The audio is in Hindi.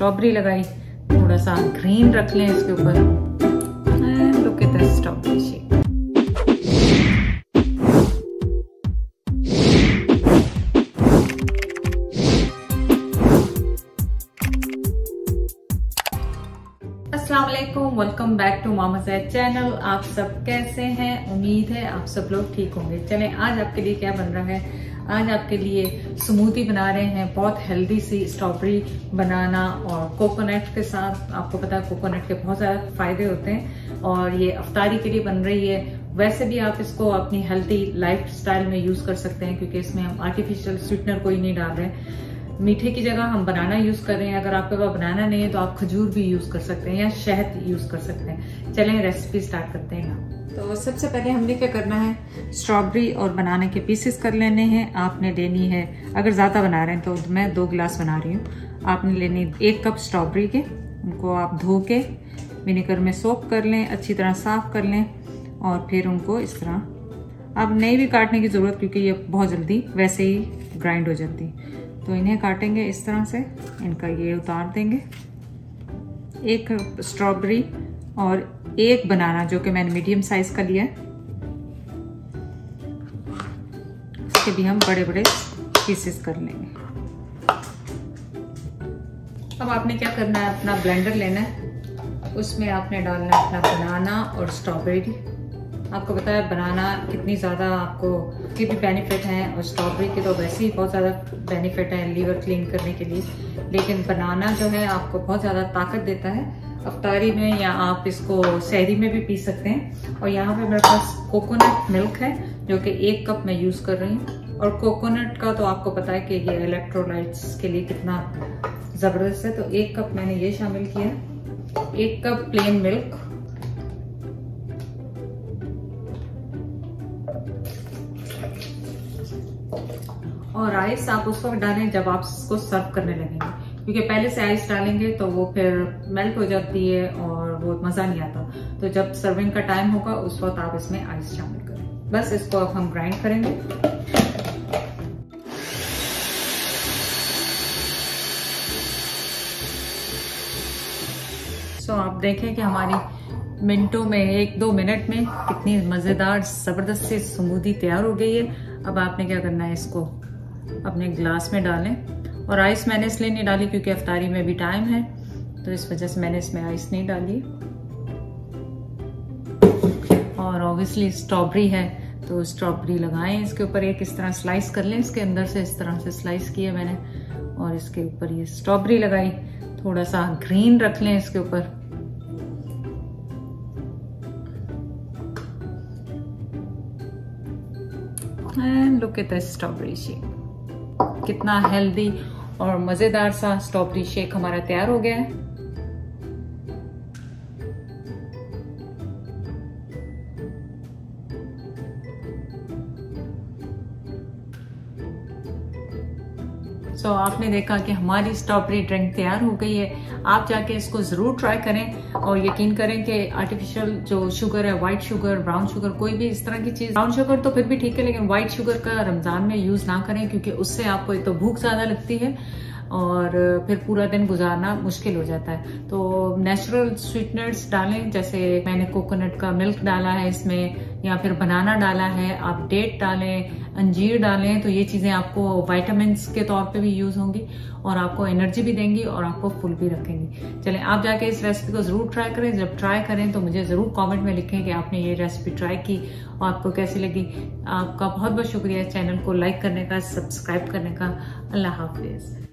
स्ट्रॉबेरी लगाई, थोड़ा सा ग्रीन रख लें इसके ऊपर। Look at the strawberry shake. अस्सलाम वालेकुम, welcome back to Mama Zaid channel. आप सब कैसे हैं? उम्मीद है आप सब लोग ठीक होंगे। चलें, आज आपके लिए क्या बन रहा है? आज आपके लिए स्मूदी बना रहे हैं, बहुत हेल्दी सी स्ट्रॉबेरी बनाना और कोकोनट के साथ। आपको पता है कोकोनट के बहुत ज़्यादा फायदे होते हैं और ये अफ्तारी के लिए बन रही है। वैसे भी आप इसको अपनी हेल्दी लाइफ स्टाइल में यूज कर सकते हैं क्योंकि इसमें हम आर्टिफिशियल स्वीटनर कोई नहीं डाल रहे हैं। मीठे की जगह हम बनाना यूज कर रहे हैं। अगर आपके पास बनाना नहीं है तो आप खजूर भी यूज कर सकते हैं या शहद यूज कर सकते हैं। चलें रेसिपी स्टार्ट करते हैं। तो सबसे पहले हमने क्या करना है, स्ट्रॉबेरी और बनाने के पीसेस कर लेने हैं। आपने लेनी है, अगर ज्यादा बना रहे हैं तो मैं 2 गिलास बना रही हूँ। आपने लेनी 1 कप स्ट्रॉबेरी के, उनको आप धो के विनेगर में सोक कर लें, अच्छी तरह साफ कर लें और फिर उनको इस तरह, अब नहीं भी काटने की जरूरत क्योंकि ये बहुत जल्दी वैसे ही ग्राइंड हो जाती। तो इन्हें काटेंगे इस तरह से, इनका ये उतार देंगे। 1 स्ट्रॉबेरी और 1 बनाना जो कि मैंने मीडियम साइज का लिया है, इसके भी हम बड़े बड़े पीसेस कर लेंगे। अब आपने क्या करना है, अपना ब्लेंडर लेना है, उसमें आपने डालना है अपना बनाना और स्ट्रॉबेरी। आपको पता है बनाना कितनी ज़्यादा आपको के भी बेनिफिट हैं और स्ट्रॉबेरी के तो वैसे ही बहुत ज़्यादा बेनिफिट है लीवर क्लीन करने के लिए, लेकिन बनाना जो है आपको बहुत ज़्यादा ताकत देता है अफ्तारी में, या आप इसको सहरी में भी पी सकते हैं। और यहाँ पे मेरे पास कोकोनट मिल्क है जो कि 1 कप मैं यूज़ कर रही हूँ। और कोकोनट का तो आपको पता है कि ये इलेक्ट्रोलाइट्स के लिए कितना ज़बरदस्त है। तो 1 कप मैंने ये शामिल किया, 1 कप प्लेन मिल्क, और आइस आप उस वक्त डालें जब आप इसको सर्व करने लगेंगे, क्योंकि पहले से आइस डालेंगे तो वो फिर मेल्ट हो जाती है और वो मजा नहीं आता। तो जब सर्विंग का टाइम होगा उस वक्त आप इसमें आइस शामिल करें। बस इसको अब हम ग्राइंड करेंगे। सो आप देखें कि हमारी मिनटों में 1-2 मिनट में कितनी मजेदार जबरदस्त सी स्मूदी तैयार हो गई है। अब आपने क्या करना है, इसको अपने ग्लास में डालें। और आइस मैंने इसलिए नहीं डाली क्योंकि अफ्तारी में भी टाइम है, तो इस वजह से मैंने इसमें आइस नहीं डाली। और ऑब्वियसली स्ट्रॉबेरी है तो स्ट्रॉबेरी लगाएं इसके ऊपर, एक इस तरह स्लाइस कर लें, इसके अंदर से इस तरह से स्लाइस किया मैंने और इसके ऊपर ये स्ट्रॉबेरी लगाई। थोड़ा सा ग्रीन रख लें इसके ऊपर। And look at the strawberry shake. कितना हेल्दी और मजेदार सा स्ट्रॉबेरी शेक हमारा तैयार हो गया है। सो आपने देखा कि हमारी स्ट्रॉबेरी ड्रिंक तैयार हो गई है। आप जाके इसको जरूर ट्राई करें और यकीन करें कि आर्टिफिशियल जो शुगर है, व्हाइट शुगर, ब्राउन शुगर, कोई भी इस तरह की चीज, ब्राउन शुगर तो फिर भी ठीक है लेकिन व्हाइट शुगर का रमजान में यूज ना करें क्योंकि उससे आपको एक तो भूख ज्यादा लगती है और फिर पूरा दिन गुजारना मुश्किल हो जाता है। तो नेचुरल स्वीटनर्स डालें, जैसे मैंने कोकोनट का मिल्क डाला है इसमें, या फिर बनाना डाला है, आप डेट डालें, अंजीर डालें। तो ये चीजें आपको विटामिन्स के तौर पे भी यूज होंगी और आपको एनर्जी भी देंगी और आपको फुल भी रखेंगी। चलें, आप जाके इस रेसिपी को जरूर ट्राई करें। जब ट्राई करें तो मुझे जरूर कमेंट में लिखें कि आपने ये रेसिपी ट्राई की और आपको कैसी लगी। आपका बहुत बहुत शुक्रिया चैनल को लाइक करने का, सब्सक्राइब करने का। अल्लाह हाफिज।